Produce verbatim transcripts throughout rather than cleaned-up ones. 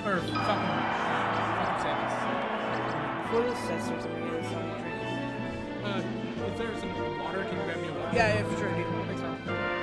Or Falcon. Falcon Samus. Before this set starts, I'm gonna get some drink. Uh, if there's some water, can you grab me a water? Yeah, yeah, for sure. Dude. Thanks, man.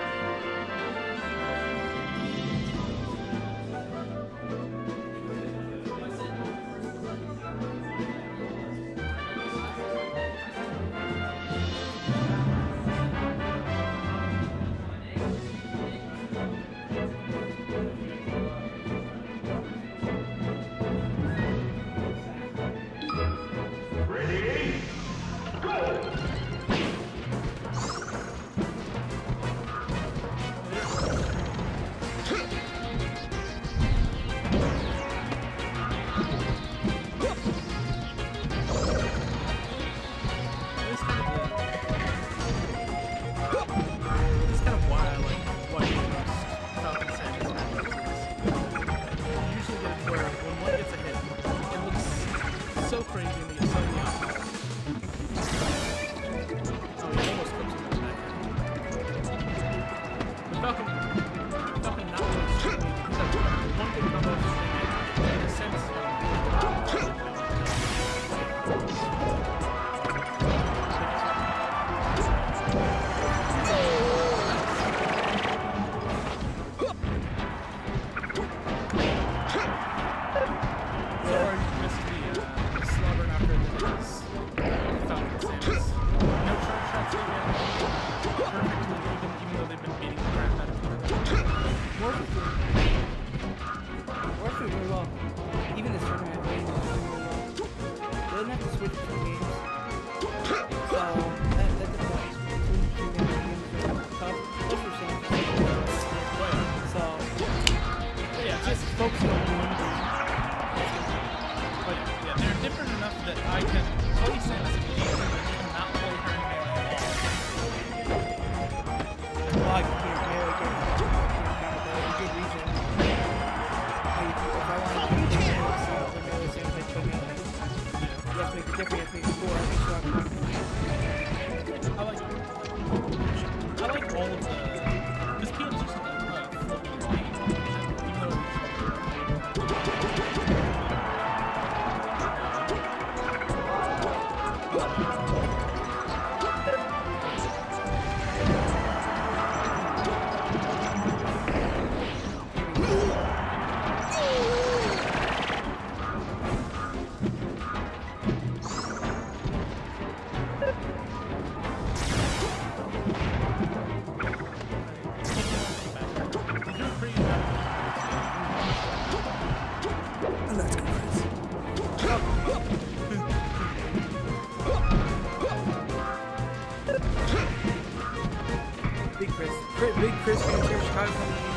Big Chris from Chicago,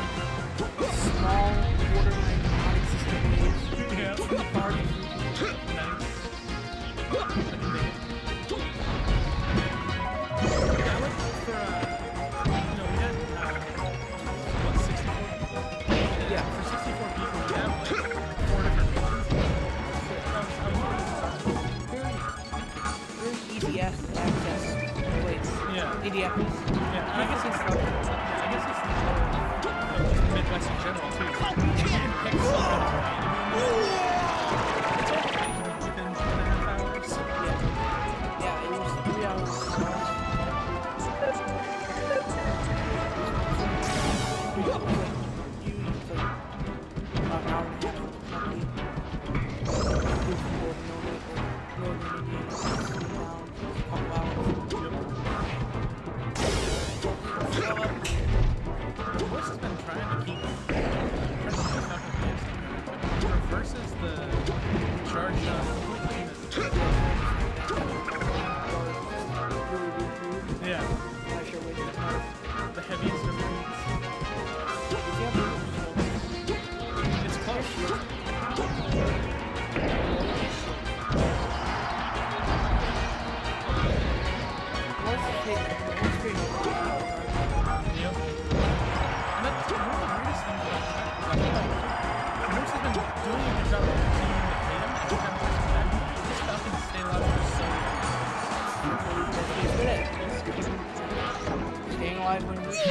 small, borderline, non-existent waves. Yeah. Two parties. Indianapolis. Yeah, and I guess it's uh, yeah, I guess it's the uh, just the Midwest in general too. You can pick something. It's all within two and a half hours. Yeah. Yeah, it was three hours.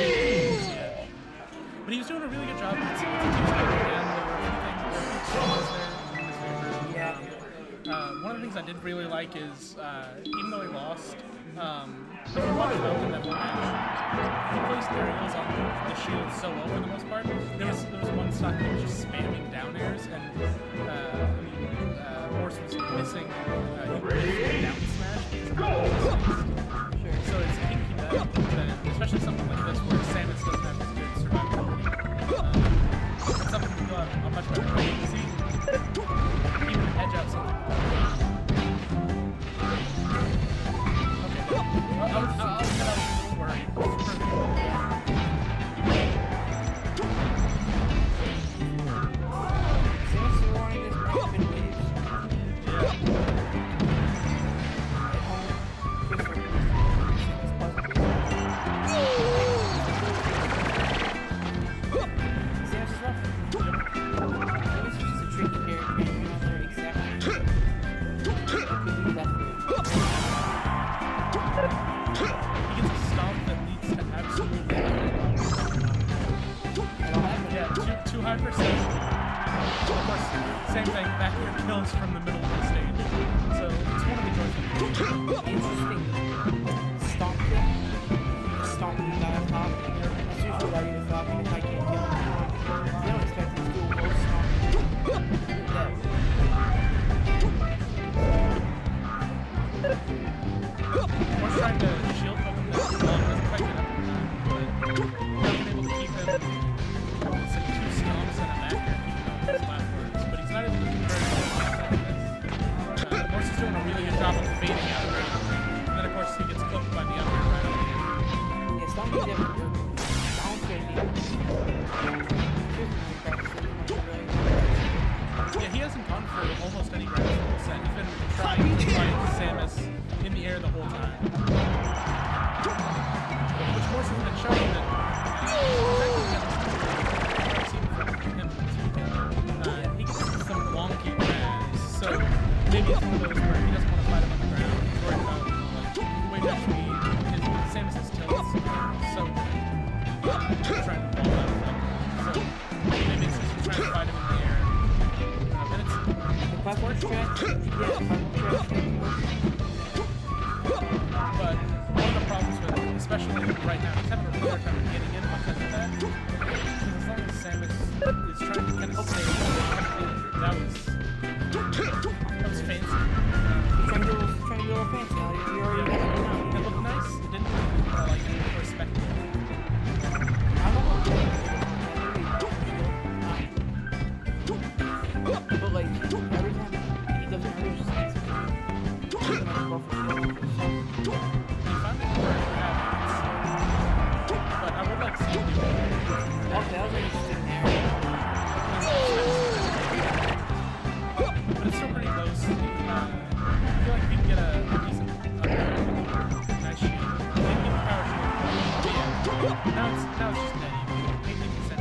But he was doing a really good job. It's, it's a two-step again, or anything. things I did really like is, uh, even though he lost, um, if you watch Falcon that one match, he placed aerials on the shield so well for the most part. There was there was one stock that was just spamming down airs, and uh, I mean, uh, Morse was missing. Uh, he was down smash because of all those things. Sure. So it's I think he does, but especially something like this where Samus doesn't have as good survivability. Uh, it's something that will have a much better latency. Even edge out something. Okay. I was, I was, I was a little worried. Samus is running this match in waves. Yeah. Samus is rough. Samus is just a tricky character. You don't know exactly what could be left. He gets a stomp that leads to absolutely nothing. I don't have it. Yeah, too, too high percent. Of course, same thing, back here kills from the middle of the stage. So it's one of the choices. Interesting. Stomp kill. Stomp the guy on top. That's usually what I use Falcon if I can't kill him. You don't expect him to do a low stomp. You're dead. We're trying to shield poke him down. Well, it doesn't quite get up in time, but we've been able to keep him. It's like two stomps and a back air keep him on his platforms, but he's not able to convert it to like this. Uh, Morse is doing a really good job of fading out right. And then of course he gets cooked by the up air right on the end. Yeah, stomp is never good. Stomp can be. Yeah, he hasn't gone for almost any ground full set. He's been trying to fight Samus in the air the whole time. Which Morse has been showing that uh, he gets some wonky grabs. So maybe it's one of those where he doesn't want to fight him on the ground. He's worried about like way back speed. His Samus's tilts. So uh, trying to ball out of them. So maybe it's just trying to fight him in the air. The platform stretch, yeah, platform stretch. But one of the problems with it, especially right now, he's having a really hard time getting in because of that. Because as long as Samus is trying to kind of stay that was that was fancy. He's trying to do a little, trying to do a little fancy now. You're already Yeah. messing around. It looked nice. It didn't look uh, like it was spectacular. I don't know. But like every time he doesn't hurt his sense, he's gonna go for shield. He finally worked it out. But I would like to see him do it. Okay, that was an interesting there. But it's still pretty close. Uh, I feel like if you can get a, a decent up air, nice shield, maybe even power shield. But yeah, now it's, now it's just dead even. eighteen percent.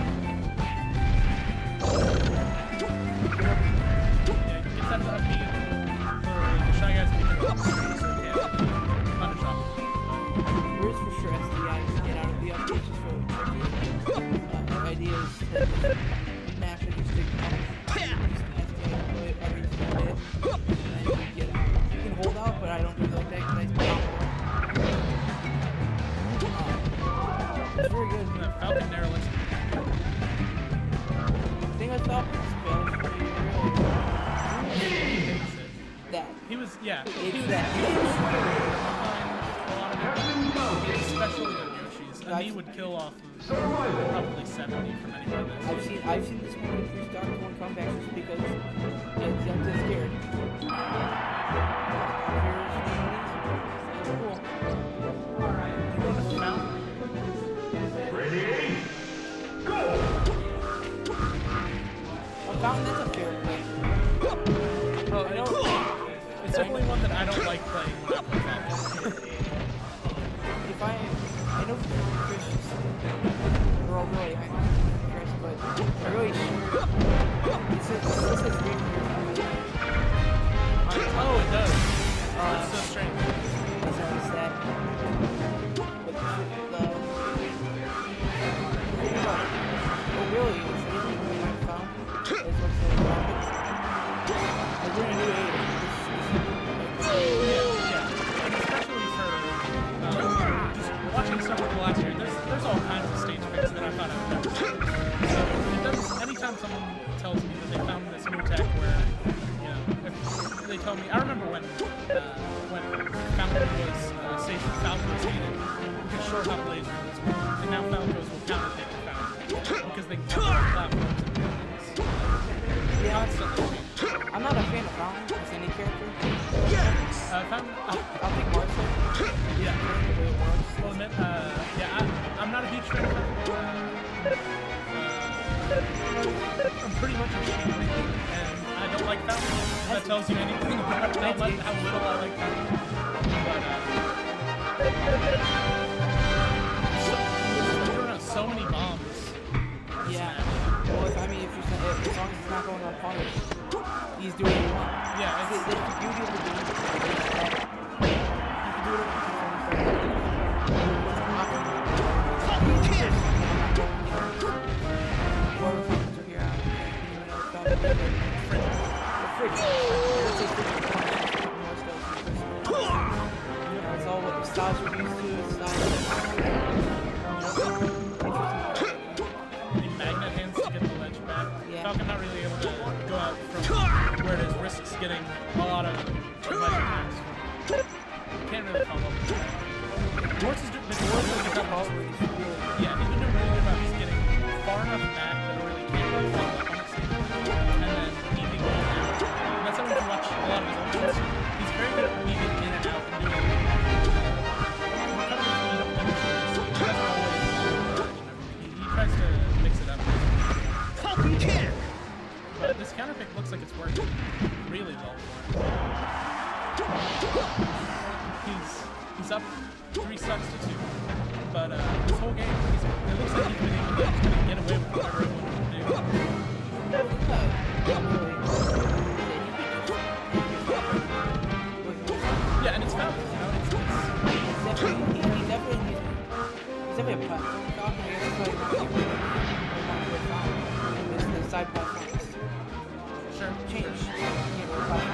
Yeah, gets out of the up B. Literally, the Shy Guy's picking it up. So he can't punish off of it. There is for sure S D I to get out of the up, which is really tricky. Uh, the idea is to mash it, just take up, just S D I play it every single hit, and you can get out. You can hold out, but I don't really like that because I pop uh, It's very good. The Falcon Nair lets him The thing with Falcon is really that. He was, yeah. It's he was that. behind a lot of it, especially on Yoshi's. And he would kill off of probably seventy from anywhere this. I've seen I've seen this movie three star to one comebacks just because yeah, I'm just scared. Here's cool. Alright. You want to mount? Ready? Go! I found that's a fair play. Oh, I don't. It's definitely one that I don't like playing when I play Falcon. If I I know Chris we're all really high Chris, but I really sure this is this is great for Oh, it does. Uh, It's so strange. Is that is that but the oh really it's anything we might found is what's the we're gonna do eight. This, this all kinds of stage picks that I thought I'd never seen. So it does, anytime someone tells me that they found this new tech where, you know, if they tell me, I remember when uh, when Falcon was, uh, say, Falcon's hated, we could short hop laser in this world, and now Falcons will counter pick Falcon because they can counter platforms and things. Yeah. Constantly change. I'm not a fan of Falcon as any character. Uh, Falcon, uh, I'll take Morsecode. yeah. The way it works. Well, admit, uh, yeah, I, I'm not a huge fan of Falcon. Uh, uh, I'm pretty much a sheep, and I don't like Falcon. If that tells you anything about how, much, how little I like Falcon. But, uh, so, we're throwing out so many bombs. Yeah. Well, if, I mean, if you're if, as long as it's not going unpunished, he's doing what he wants. Yeah, That's it's, the beauty of the game. You can do it That's all what the styles are used to. need magnet hands to get the ledge back. Yeah. Falcon not really able to go out from where it is, risks getting a lot of ledge attacks. Can't really follow up with that. Morse has been doing really good about yeah, he's been doing really good about just getting far enough back that it really can't really follow up on it safely. And then weaving in and out. And that's how we can watch a lot of his options. He's very good at weaving in and out and doing uh, recovery speed up eventually. So he doesn't always ledge and everything. He, he tries to mix it up. But this counter pick looks like it's working really well for him. He's he's up three stocks to two. But uh, this whole game, he's, it looks like he's been able to just kind of get away with whatever he wanted to do. Yeah, and it's Falcon, you know, it's, it's Definitely, he, he definitely needs, he's definitely a platform. Falcon, I guess, like, it's the side platforms. sure. Change. You know, platform.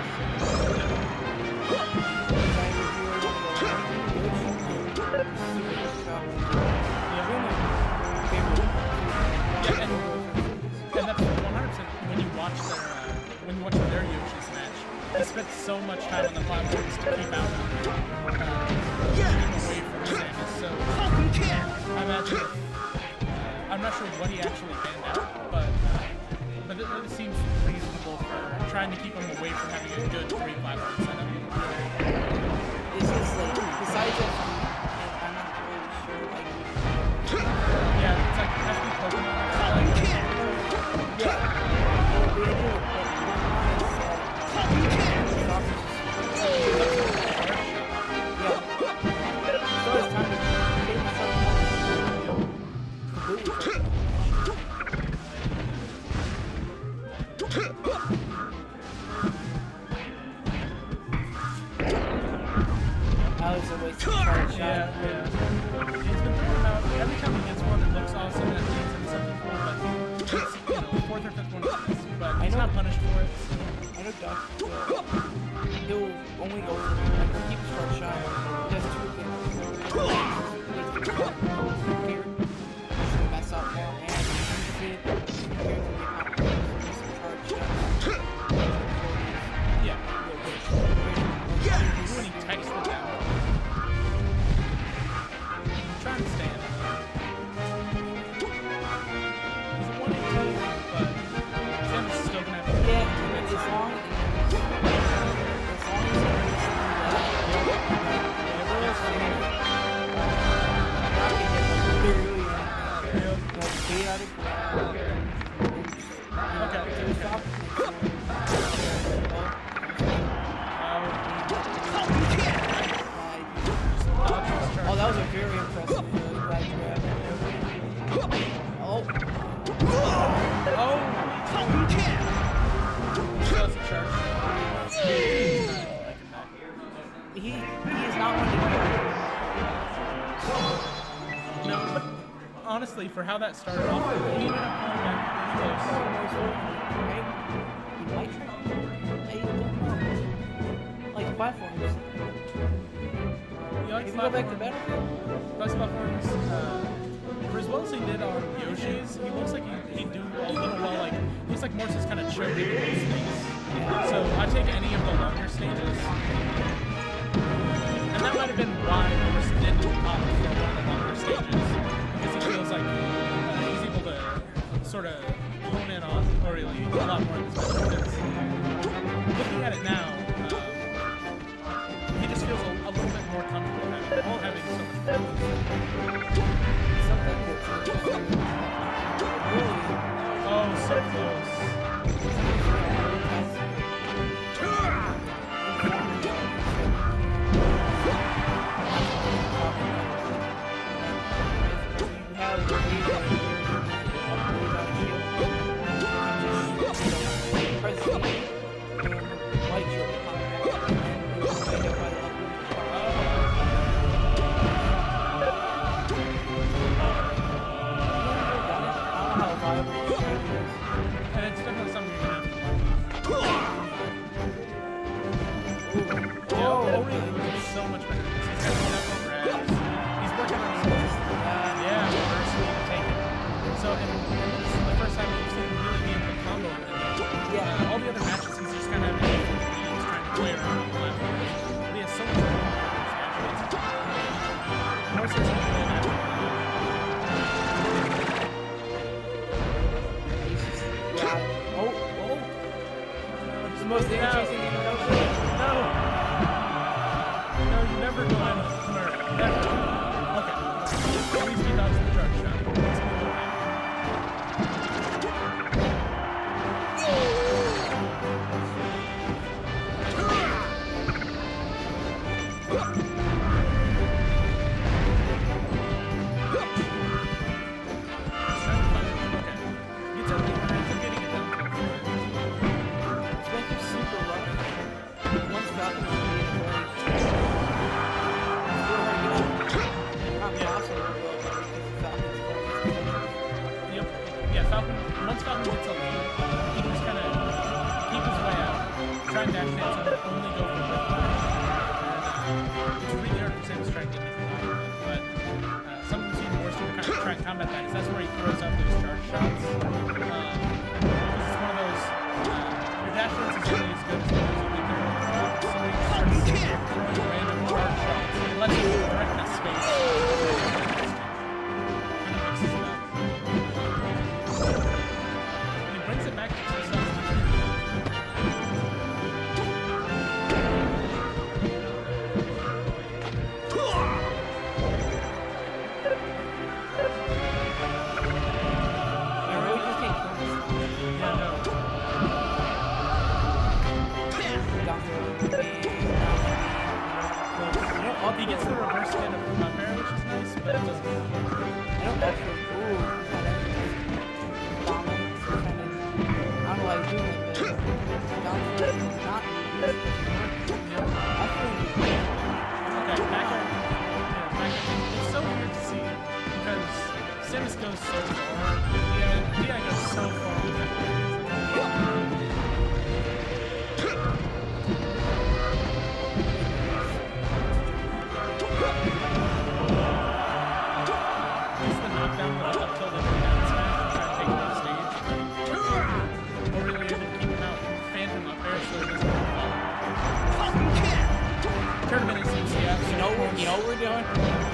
Yeah, and, and that's one hundred percent when you watch their uh, when you watch their Yoshi's match. They spent so much time on the platforms to keep out uh, keep away from Samus. So I imagine if, uh, I'm not sure what he actually banned out, but uh, but it, it seems reasonable for trying to keep him away from having a good three platform setup. It's just like besides that, I'm not really sure like. Yeah, it's like F B Pokemon. Alex a waste of charge shot. Yeah, yeah. He's been throwing out every time he gets one that looks awesome that leads into something cool, but it's, you know, fourth or fifth one is missed, but he's not punished for it. I know Duck will he'll only go for like keep his charge shot. He does two things. Here, mess up more and uses it. Here to get charge shot. Yeah. When he texts it down. I'm trying to stay in it. He's a one eighteen, but Samus is still gonna have to Yeah, as long as as long as Oh, that was a very impressive uh, glide grab. Oh. Oh! He does a charge. He, he is not one to No, but honestly, for how that started off, he ended up going back pretty close. He might try. I don't know. Like platforms. He likes If you go back to platforms. Battlefield, Best platforms. Uh, for as well as he did on Yoshi's, he looks like he, he'd do a little well, like, looks like Morse is kind of choking in those things. So I take any of the longer stages. And that might have been why Morse didn't opt for one of the longer stages. Because he feels like uh, he's able to sort of hone in on ORLY a lot more in this match. Looking at it now, uh, he just feels a, a little bit more comfortable having, having so much fun. Something that's really Oh, so close. And it's definitely something you're gonna have to watch. Yeah, ORLY is so much better. He's got several grabs. He's working on his uh, yeah, reverse speed to take it. So, and, and this is the first time we've seen him really be able to combo with it. Yeah. Uh, all the other matches, he's just kind of he's trying to play around the platforms. But he has so much more More so than that. Oh, oh. It's the most interesting thing in the world. No. No, you never go in where. Never. Okay. At least he dodged the charge shot. Let's move on. Falcon, once Falcon gets a lead, he can just kind of keep his way out, try and dash dance, and only go for the lift. And uh, it's really hard for Samus trying to get anything out of it. But uh, something we've seen Morse do to kind of try and combat that is that's where he throws out those charge shots. Um, because it's one of those, uh, your dash dance is only as good as the music you can throw. So he starts throwing random charge shots. It lets you direct that space. He gets the reverse hit of the up air, which is nice, but it doesn't. I don't actually. Ooh, kind of bombing. Kind of. I don't know why he's doing it, but down to not. Okay, back air. Yeah, back air. It's so weird to see because Samus goes so far. Yeah, D I goes so far with that. You know, you know what we're doing?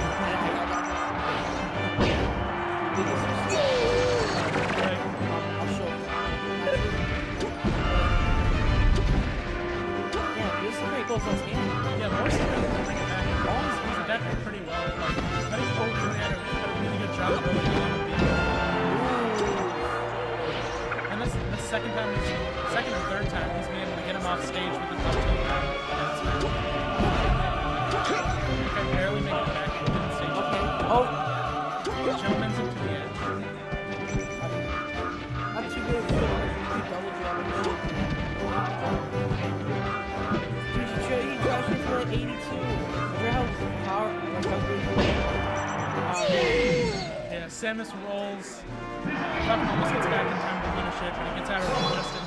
I'll show you. Yeah, this is pretty close on scan. Yeah, Morse is going to bring it back. He's adapted pretty well. Like, I think ORLY had a, had a really good job of going on and being. And that's the second time he's, second or third time he's been able to get him off stage with the top tilt back. Okay, barely making it back into the stage. Okay. Oh! Gentleman's into the edge. Not too good. Double jab. Dude, you try, you try for like eighty-two. Remember how power, like how good Yeah, Samus rolls. Uh, Falcon almost gets back in time to finish it, but he gets out of just